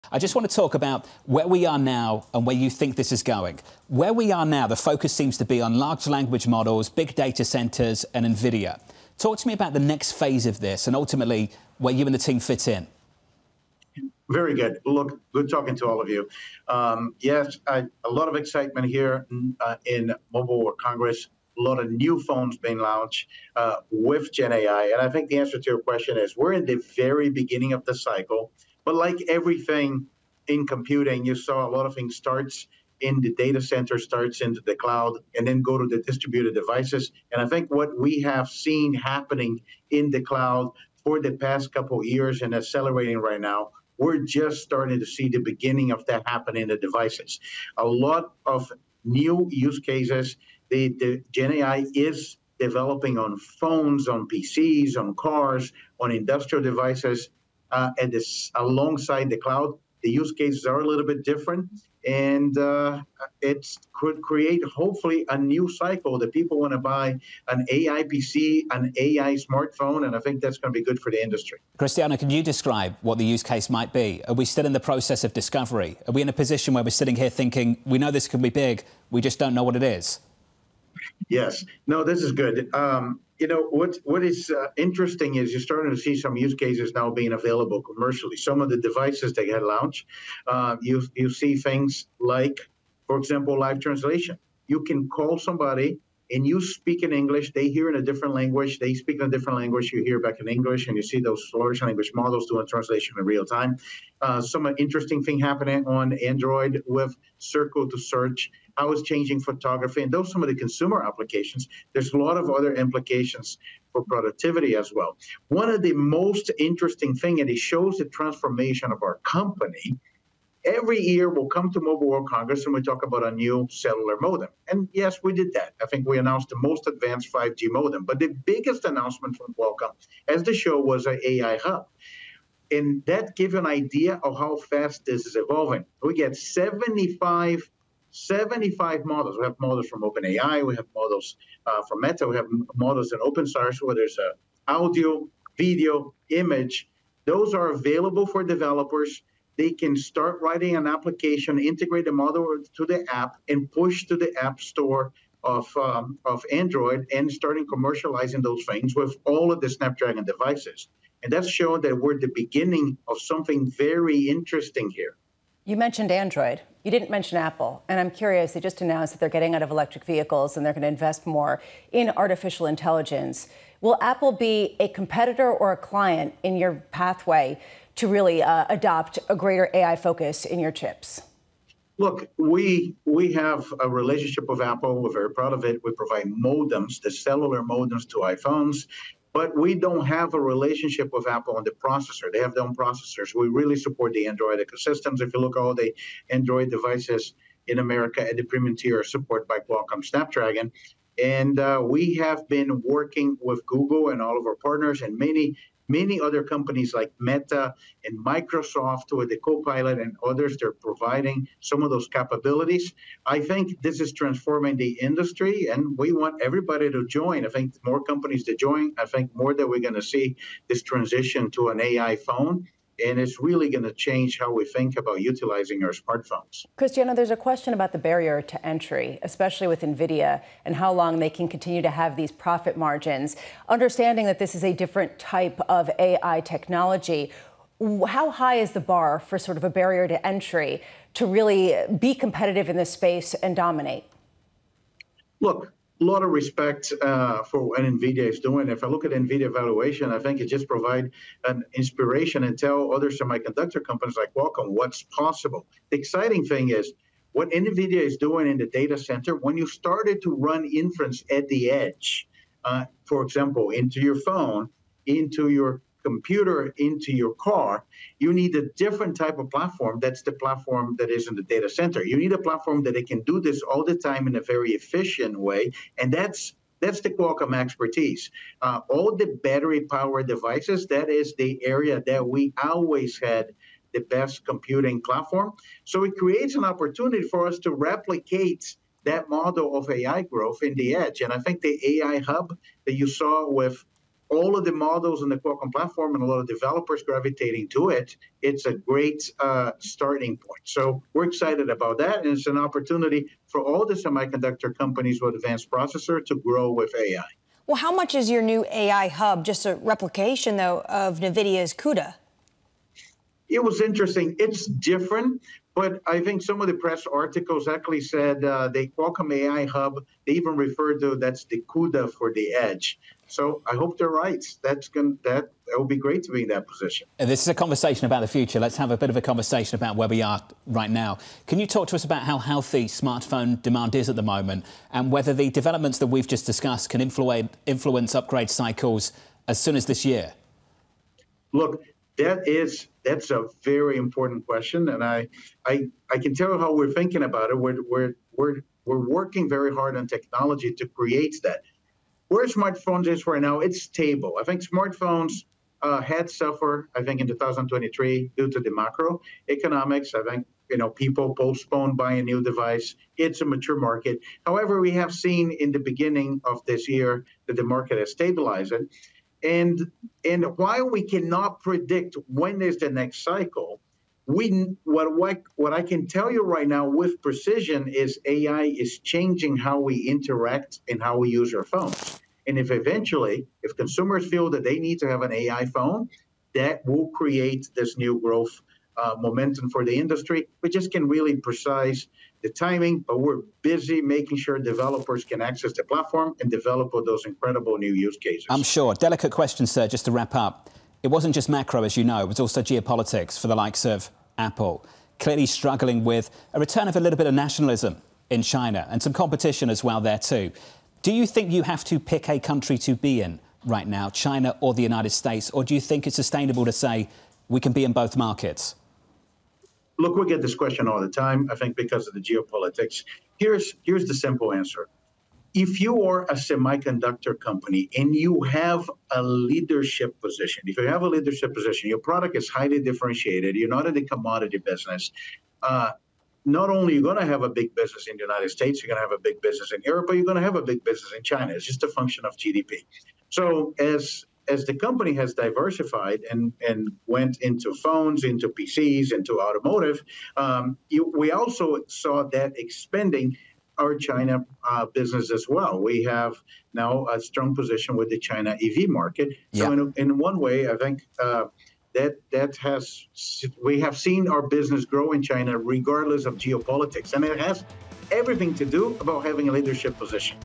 I just want to talk about where we are now and where you think this is going. Where we are now, the focus seems to be on large language models, big data centers, and Nvidia. Talk to me about the next phase of this and ultimately where you and the team fit in. Very good. Look, good talking to all of you. Yes, a lot of excitement here in Mobile World Congress. A lot of new phones being launched with Gen AI. And I think the answer to your question is we're in the very beginning of the cycle. But like everything in computing, you saw a lot of things starts in the data center, starts into the cloud, and then go to the distributed devices. And I think what we have seen happening in the cloud for the past couple of years and accelerating right now, we're just starting to see the beginning of that happen in the devices. A lot of new use cases. The Gen AI is developing on phones, on PCs, on cars, on industrial devices, and this alongside the cloud. The use cases are a little bit different, and it could create hopefully a new cycle that people want to buy an AI PC, an AI smartphone, and I think that's going to be good for the industry. Cristiano, can you describe what the use case might be? Are we still in the process of discovery? Are we in a position where we're sitting here thinking, we know this can be big, we just don't know what it is? Yes. No, this is good. You know, what is interesting is you're starting to see some use cases now being available commercially. Some of the devices they had launched, you see things like, for example, live translation. You can call somebody and you speak in English, they hear in a different language, they speak in a different language, you hear back in English, and you see those large language models doing translation in real time. Some interesting thing happening on Android with Circle to Search, how it's changing photography, and those are some of the consumer applications. There's a lot of other implications for productivity as well. One of the most interesting thing, and it shows the transformation of our company. Every year we'll come to Mobile World Congress and we talk about a new cellular modem. And yes, we did that. I think we announced the most advanced 5G modem. But the biggest announcement from Qualcomm as the show was an AI Hub. And that gives you an idea of how fast this is evolving. We get 75 models. We have models from OpenAI. We have models from Meta. We have models in open source where there's audio, video, image. Those are available for developers. They can start writing an application, integrate the model to the app, and push to the app store of Android and starting commercializing those things with all of the Snapdragon devices. And that's showing that we're at the beginning of something very interesting here. You mentioned Android. You didn't mention Apple. And I'm curious, they just announced that they're getting out of electric vehicles and they're going to invest more in artificial intelligence. Will Apple be a competitor or a client in your pathway to really adopt a greater AI focus in your chips? Look, we have a relationship with Apple. We're very proud of it. We provide modems, the cellular modems to iPhones, but we don't have a relationship with Apple on the processor. They have their own processors. We really support the Android ecosystems. If you look at all the Android devices in America at the premium tier are supported by Qualcomm Snapdragon. And we have been working with Google and all of our partners and many other companies like Meta and Microsoft with the Copilot and others. They're providing some of those capabilities. I think this is transforming the industry, and we want everybody to join. I think more companies to join. I think more that we're going to see this transition to an AI phone. And it's really going to change how we think about utilizing our smartphones. Cristiano, there's a question about the barrier to entry, especially with Nvidia, and how long they can continue to have these profit margins. Understanding that this is a different type of AI technology, how high is the bar for sort of a barrier to entry to really be competitive in this space and dominate? Look, a lot of respect for what Nvidia is doing. If I look at Nvidia valuation, I think it just provides an inspiration and tell other semiconductor companies like Qualcomm what's possible. The exciting thing is what Nvidia is doing in the data center. When you started to run inference at the edge, for example, into your phone, into your computer, into your car, you need a different type of platform. That's the platform that is in the data center. You need a platform that it can do this all the time in a very efficient way, and that's the Qualcomm expertise. All the battery-powered devices, that is the area that we always had the best computing platform. So it creates an opportunity for us to replicate that model of AI growth in the edge. And I think the AI Hub that you saw with all of the models in the Qualcomm platform and a lot of developers gravitating to it, it's a great starting point. So we're excited about that, and it's an opportunity for all the semiconductor companies with advanced processor to grow with AI. Well, how much is your new AI hub just a replication, though, of NVIDIA's CUDA? It was interesting. It's different, but I think some of the press articles actually said the Qualcomm AI Hub, they even referred to that's the CUDA for the edge. So I hope they're right. That would be great to be in that position. This is a conversation about the future. Let's have a bit of a conversation about where we are right now. Can you talk to us about how healthy smartphone demand is at the moment, and whether the developments that we've just discussed can influence upgrade cycles as soon as this year? Look, that's a very important question, and I can tell you how we're thinking about it. We're working very hard on technology to create that. Where smartphones is right now, it's stable. I think smartphones had suffered, I think, in 2023 due to the macroeconomics. I think people postponed buying a new device. It's a mature market. However, we have seen in the beginning of this year that the market has stabilized. And while we cannot predict when is the next cycle, what I can tell you right now with precision is AI is changing how we interact and how we use our phones. And if consumers feel that they need to have an AI phone, that will create this new growth momentum for the industry. We just can really precise the timing, but we're busy making sure developers can access the platform and develop those incredible new use cases. I'm sure. Delicate question, sir, just to wrap up. It wasn't just macro, as you know, it was also geopolitics for the likes of Apple, clearly struggling with a return of a little bit of nationalism in China and some competition as well there too. Do you think you have to pick a country to be in right now, China or the United States, or do you think it's sustainable to say we can be in both markets? Look, we get this question all the time, I think, because of the geopolitics. Here's the simple answer. If you are a semiconductor company and you have a leadership position, your product is highly differentiated, you're not in the commodity business, not only are you going to have a big business in the United States, you're going to have a big business in Europe, but you're going to have a big business in China. It's just a function of GDP. So as the company has diversified and went into phones, into PCs, into automotive, we also saw that expanding our China business as well. We have now a strong position with the China EV market. So in one way, I think we have seen our business grow in China regardless of geopolitics. And it has everything to do about having a leadership position.